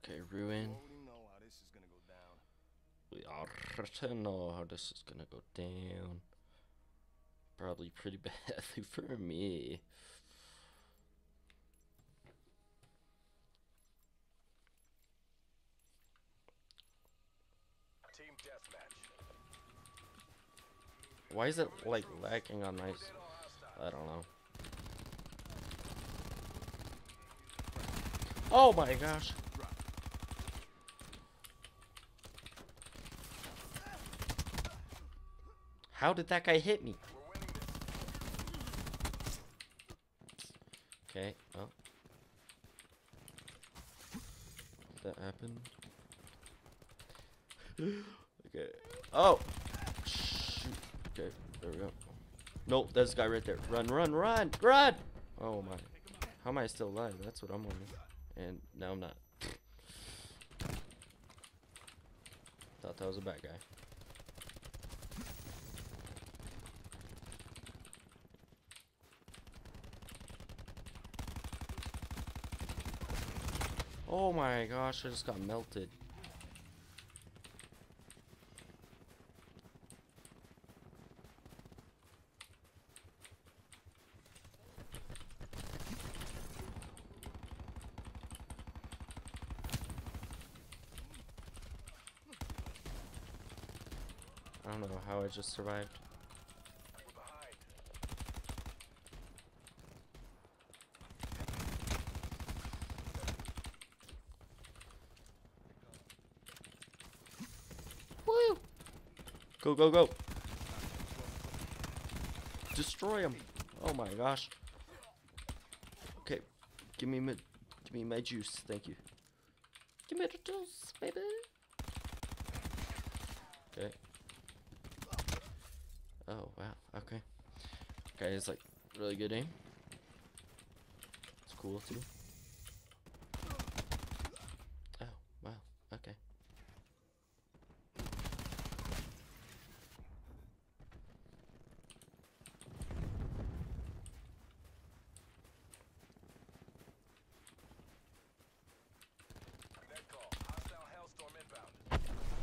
Okay, ruin. Already know how this is gonna go down. We already know how this is gonna go down. Probably pretty badly for me. Team deathmatch. Why is it like lagging on my? I don't know. Oh my gosh. How did that guy hit me? Okay, well. That happened. Okay. Oh! Shoot. Okay, there we go. Nope, there's a guy right there. Run, run, run! Run! Oh my. How am I still alive? That's what I'm wondering. And now I'm not. Thought that was a bad guy. Oh my gosh, I just got melted. I don't know how I just survived. Woo! Go, go, go! Destroy him! Oh my gosh. Okay, give me my juice, thank you. Give me the juice, baby! Okay. Oh, wow, okay. Guy is like really good aim. It's cool too. Oh, wow, okay. Net call. Hostile Hellstorm inbound.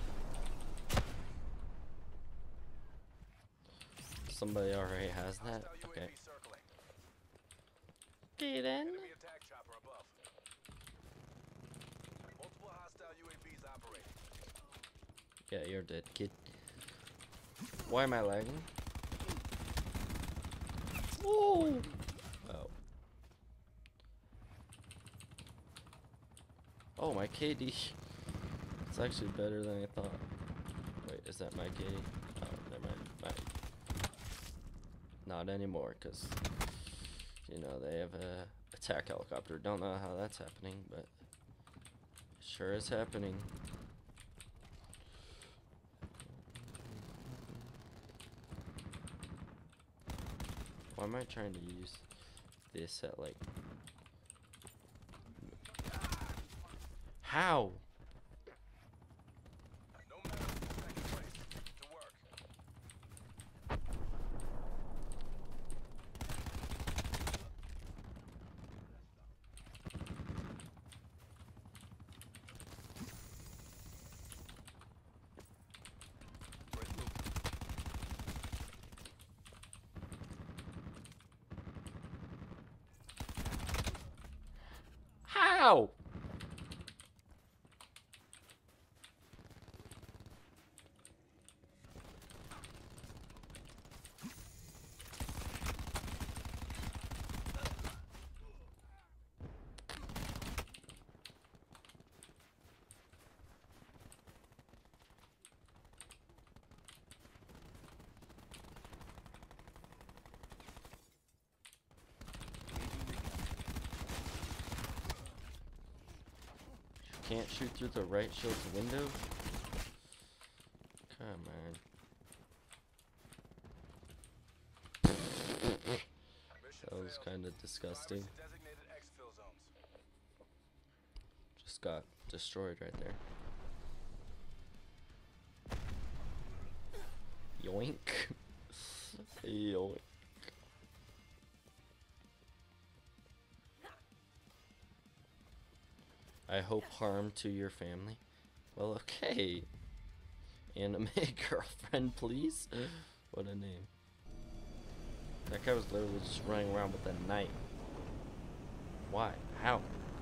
Somebody already has that? Hostile Okay. UAV circling. Okay then. Enemy attack chopper above. Multiple hostile UAVs operating. Yeah, you're dead, kid. Why am I lagging? Oh! Oh. Oh, my KD. It's actually better than I thought. Wait, is that my KD? Oh, never mind. Not anymore, because, you know, they have a attack helicopter. Don't know how that's happening, but sure is happening. Why am I trying to use this at, like... How? No matter second place. To work. How? Can't shoot through the right shield's window? Come on. Mission That was failed. kind of disgusting. Designated exfil zones. Just got destroyed right there. Yoink. Yoink. I hope harm to your family. Well, okay. Anime girlfriend, please. What a name. That guy was literally just running around with a knife. Why? How?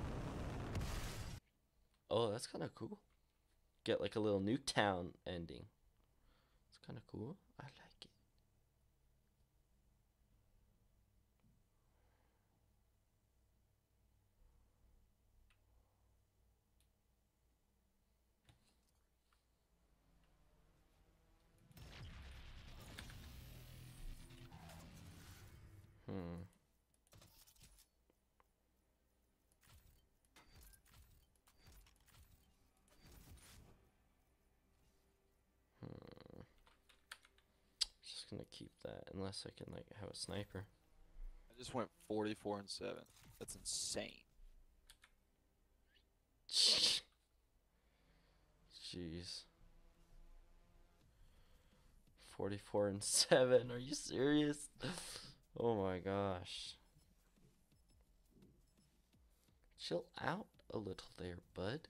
Oh, that's kind of cool. Get like a little Newtown ending. It's kind of cool. I like it. Hmm. Just gonna keep that unless I can like have a sniper. I just went 44 and 7. That's insane. Jeez. 44 and 7. Are you serious? Oh my gosh. Chill out a little there, bud.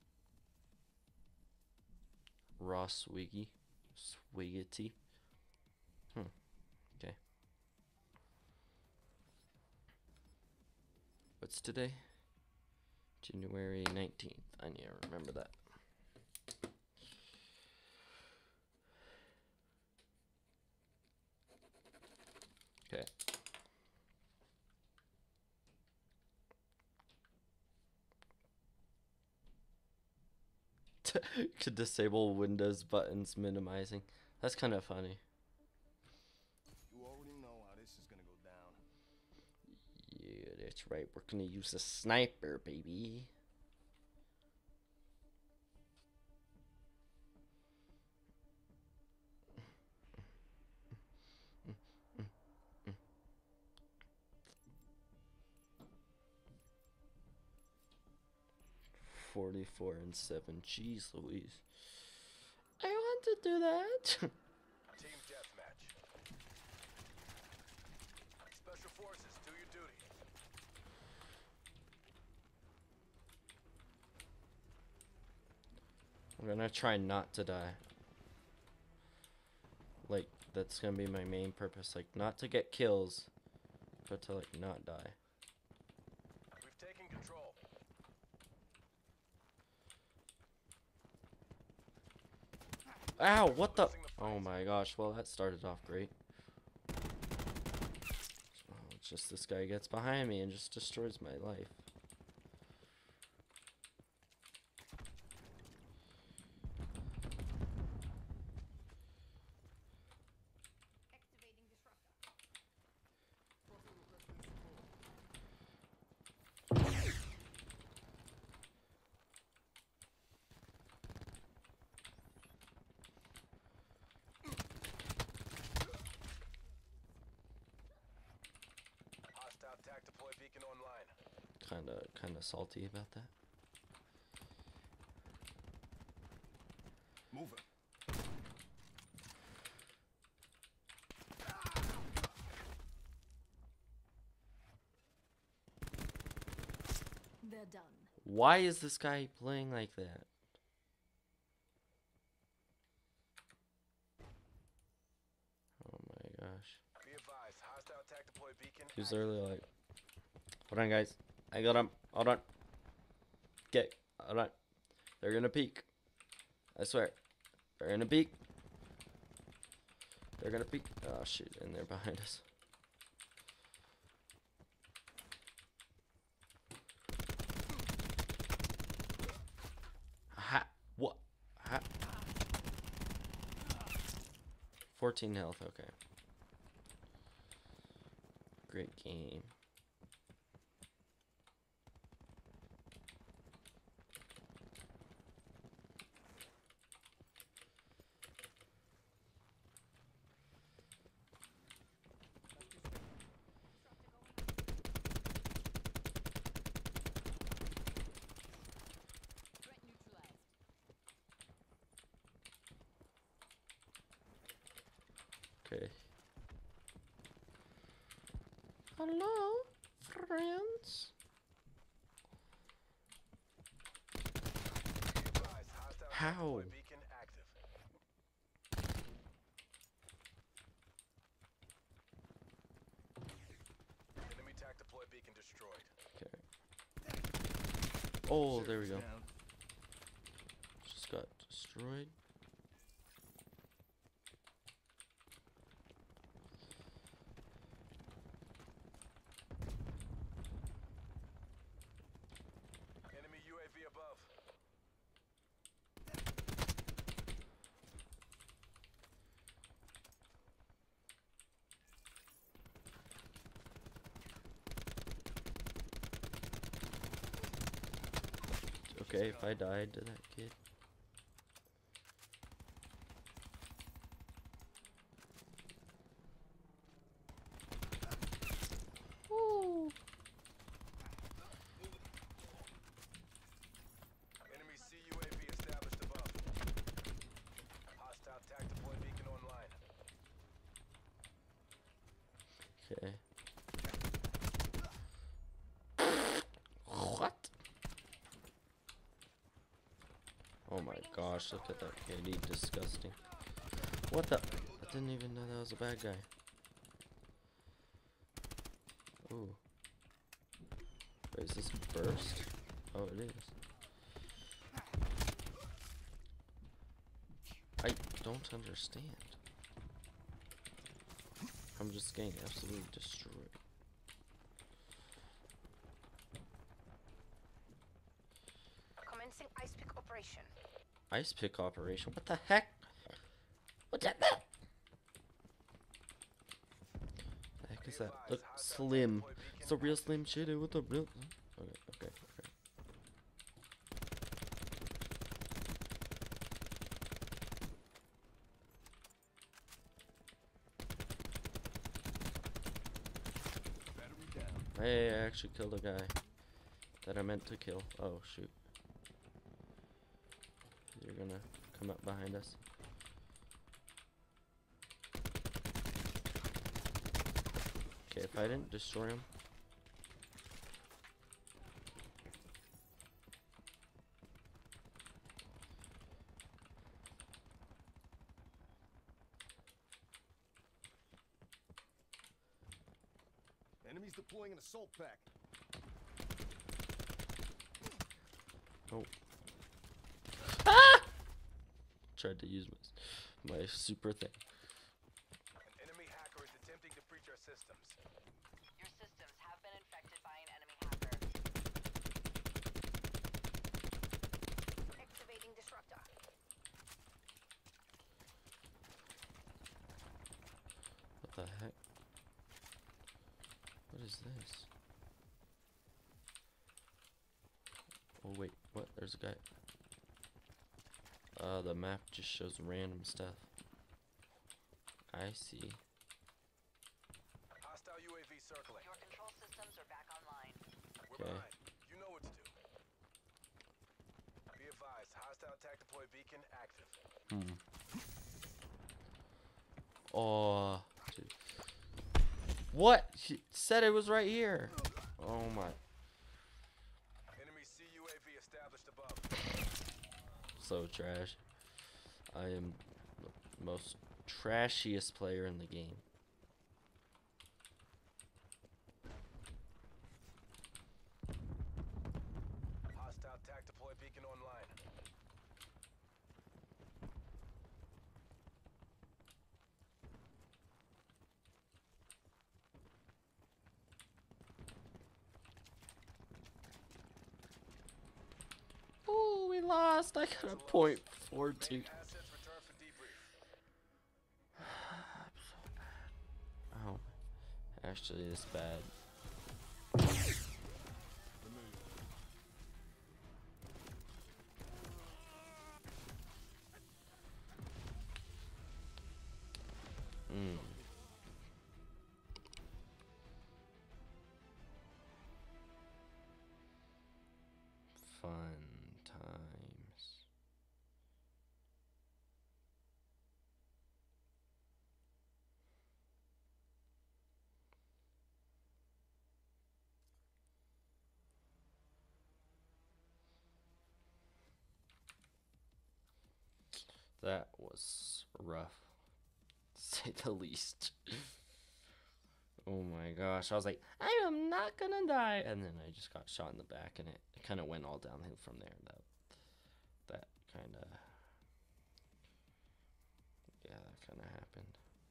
Raw Swiggy. Swiggity. Okay. What's today? January 19th. I need to remember that. Okay. To disable Windows buttons minimizing. That's kind of funny. You already know how this is gonna go down. Yeah, that's right. We're gonna use a sniper, baby. "44 and 7. Jeez Louise. I want to do that. Team deathmatch. Special forces, do your duty. I'm gonna try not to die. Like, that's gonna be my main purpose. Like, not to get kills, but to, like, not die. We've taken control. Ow, what the? Oh my gosh, well, that started off great. Oh, it's just this guy gets behind me and just destroys my life. Hostile TAC deploy beacon online. Kinda salty about that. Moving. They're done. Why is this guy playing like that? Oh my gosh. Be advised, hostile TAC deploy beacon. He was literally like, hold on, guys. I got him. Hold on. Okay, hold on. They're gonna peek. I swear. They're gonna peek. They're gonna peek. Oh, shoot. And they're behind us. Ha. What? Ha. 14 health. Okay. Great game. Threat neutralized. Okay. Hello, friends. How? Deploy beacon active. Enemy tac deploy beacon destroyed. Okay. Oh, there we go. Down. Just got destroyed. Enemy UAV above. Okay, if I died to that kid. Woo. Enemy CUAV established above. Hostile tac deploy beacon online. Okay. What? Oh my gosh, look at that kid. He's disgusting. What the? I didn't even know that was a bad guy. Ooh. Wait, is this burst? Oh, it is. I don't understand. I'm just getting absolutely destroyed. Commencing ice pick operation. Ice pick operation? What the heck? What's that? The heck is that? Look, Slim. It's a real Slim Shady with a real. Okay, okay, okay. Battery down. Hey, I actually killed a guy that I meant to kill. Oh, shoot. You're gonna come up behind us. Okay, if I didn't destroy him. Enemies deploying an assault pack. Oh. Ah! Tried to use my super thing. An enemy hacker is attempting to breach our systems. Your systems have been infected by an enemy hacker. Activating disruptor. What the heck? What is this? Oh wait, what? There's a guy. The map just shows random stuff. I see. Hostile UAV circling. Your control systems are back online. We're Okay. behind. You know what to do. Be advised, hostile tac deploy beacon active. Oh, dude. What? He said it was right here. Oh my. Enemy CUAV established above. So trash. I am the most trashiest player in the game. Hostile tac deploy beacon online. Oh, we lost. I got a .42. Main assets return for debrief. Oh, actually, it's bad. Mm. Fun times. That was rough, to say the least. Oh my gosh, I was like, I am not gonna die, and then I just got shot in the back, and it kind of went all downhill from there. That kind of, yeah, that kind of happened.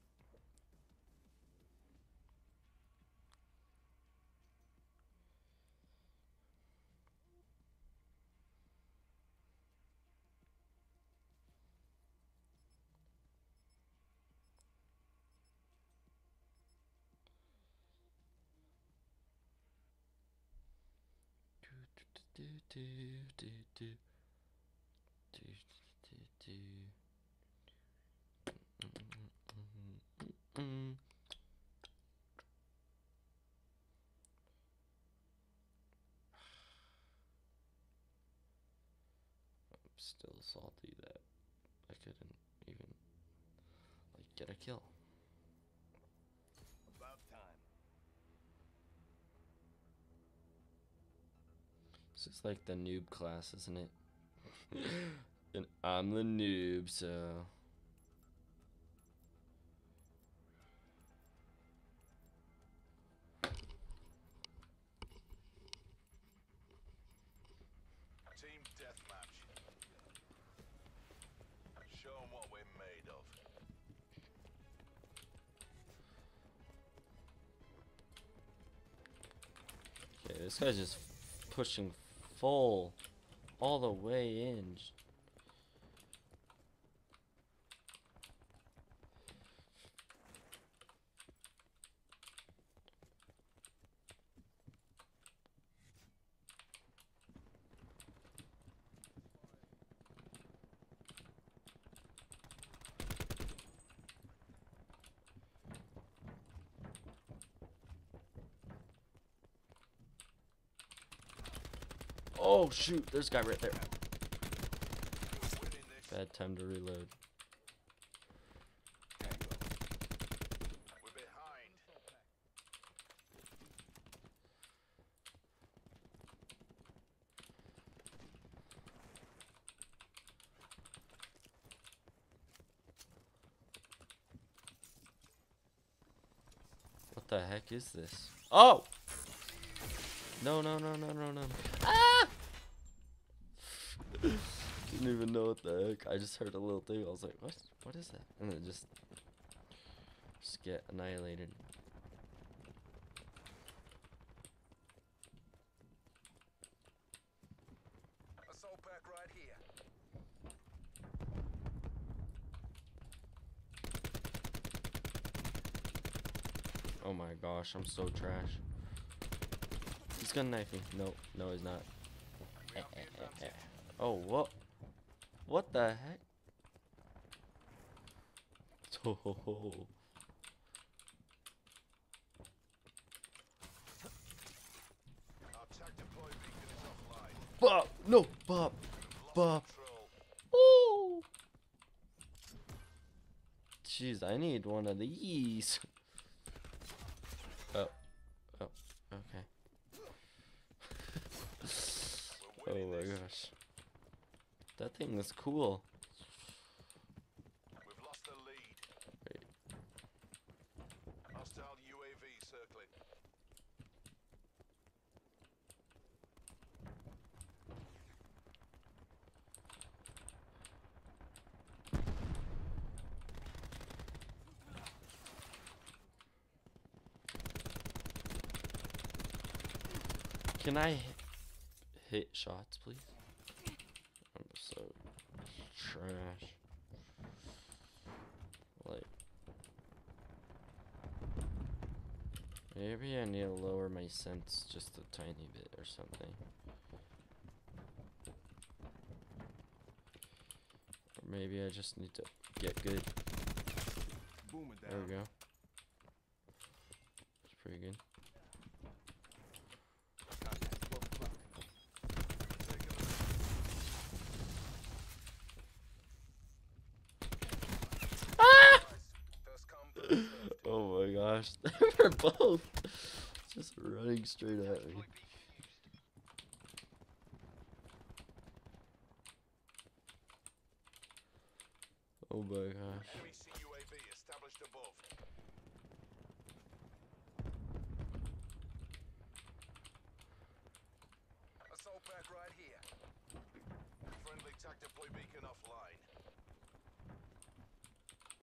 I'm still salty that I couldn't even like get a kill. About time. This is like the noob class, isn't it? And I'm the noob, so. Team deathmatch. Show 'em what we're made of. Okay, this guy's just pushing full all the way in. Oh shoot, there's a guy right there. Bad time to reload. We're behind. What the heck is this? Oh! No, no, no, no, no, no. Ah! Didn't even know what the heck. I just heard a little thing. I was like, what? What is that? And then just get annihilated. Assault pack right here. Oh my gosh, I'm so trash. He's gonna knife me. No, no, he's not. Oh, what? What the heck? Oh, Our tac deploy beacon is offline. Bob! No, Bob! Bob! Control. Oh! Jeez, I need one of these. Oh. Oh, okay. Oh my gosh. That thing is cool. We've lost the lead. Wait. Hostile UAV circling. Can I hit shots, please? I'm so trash. Like, maybe I need to lower my sense just a tiny bit or something. Or maybe I just need to get good. Boomer down. There we go. It's pretty good. First come, first served. Oh my gosh, they're both just running straight at me. Oh my gosh. Enemy CUAV established above. Assault pack right here. Friendly tactical beacon offline.